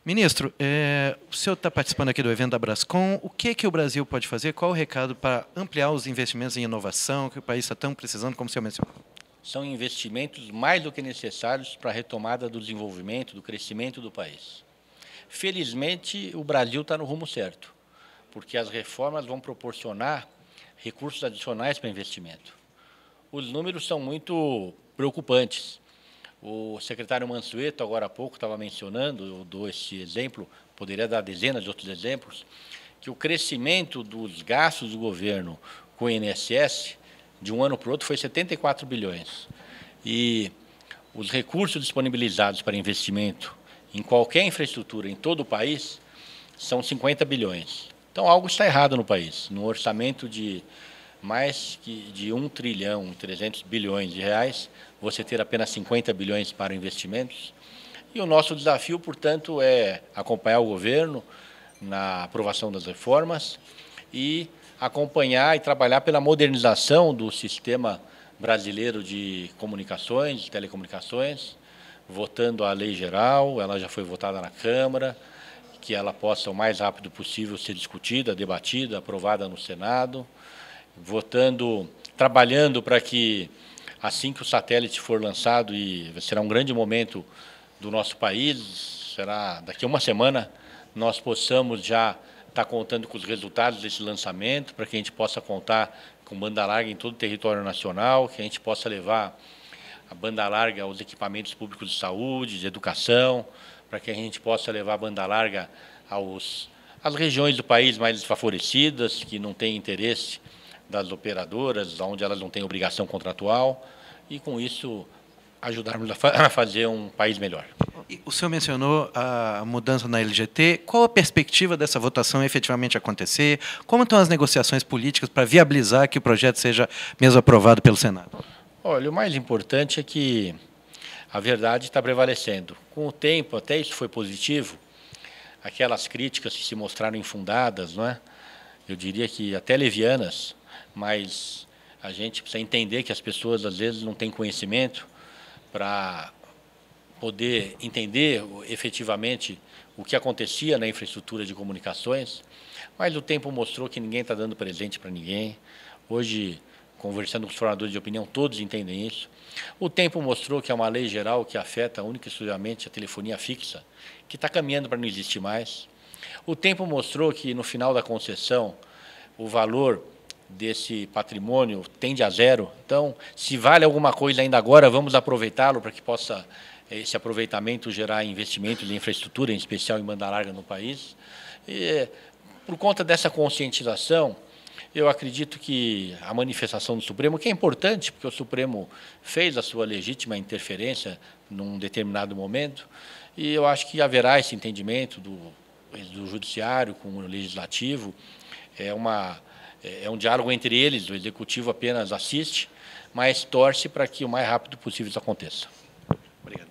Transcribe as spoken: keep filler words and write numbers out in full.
Ministro, é, o senhor está participando aqui do evento da Brascom. O que, que o Brasil pode fazer? Qual o recado para ampliar os investimentos em inovação que o país está tão precisando, como o senhor mencionou? São investimentos mais do que necessários para a retomada do desenvolvimento, do crescimento do país. Felizmente, o Brasil está no rumo certo, porque as reformas vão proporcionar recursos adicionais para investimento. Os números são muito preocupantes. O secretário Mansueto, agora há pouco, estava mencionando, eu dou esse exemplo, poderia dar dezenas de outros exemplos, que o crescimento dos gastos do governo com o I N S S, de um ano para o outro, foi setenta e quatro bilhões. E os recursos disponibilizados para investimento em qualquer infraestrutura em todo o país são cinquenta bilhões. Então, algo está errado no país. No orçamento de mais que de um trilhão, trezentos bilhões de reais, você ter apenas cinquenta bilhões para investimentos. E o nosso desafio, portanto, é acompanhar o governo na aprovação das reformas e acompanhar e trabalhar pela modernização do sistema brasileiro de comunicações, de telecomunicações, votando a lei geral, ela já foi votada na Câmara, que ela possa o mais rápido possível ser discutida, debatida, aprovada no Senado, votando, trabalhando para que, assim que o satélite for lançado, e será um grande momento do nosso país, será daqui a uma semana, nós possamos já estar contando com os resultados desse lançamento, para que a gente possa contar com banda larga em todo o território nacional, que a gente possa levar a banda larga aos equipamentos públicos de saúde, de educação, para que a gente possa levar a banda larga aos, às regiões do país mais desfavorecidas, que não têm interesse das operadoras, onde elas não têm obrigação contratual, e com isso ajudarmos a, fa a fazer um país melhor. O senhor mencionou a mudança na L G T. Qual a perspectiva dessa votação efetivamente acontecer? Como estão as negociações políticas para viabilizar que o projeto seja mesmo aprovado pelo Senado? Olha, o mais importante é que a verdade está prevalecendo. Com o tempo, até isso foi positivo, aquelas críticas que se mostraram infundadas, não é? Eu diria que até levianas, mas a gente precisa entender que as pessoas, às vezes, não têm conhecimento para poder entender efetivamente o que acontecia na infraestrutura de comunicações, mas o tempo mostrou que ninguém está dando presente para ninguém. Hoje, conversando com os formadores de opinião, todos entendem isso. O tempo mostrou que é uma lei geral que afeta única e exclusivamente a telefonia fixa, que está caminhando para não existir mais. O tempo mostrou que, no final da concessão, o valor desse patrimônio tende a zero. Então, se vale alguma coisa ainda agora, vamos aproveitá-lo para que possa esse aproveitamento gerar investimentos em infraestrutura, em especial em banda larga no país. E, por conta dessa conscientização, eu acredito que a manifestação do Supremo, que é importante, porque o Supremo fez a sua legítima interferência num determinado momento, e eu acho que haverá esse entendimento do, do Judiciário com o Legislativo, é, uma, é um diálogo entre eles, o Executivo apenas assiste, mas torce para que o mais rápido possível isso aconteça.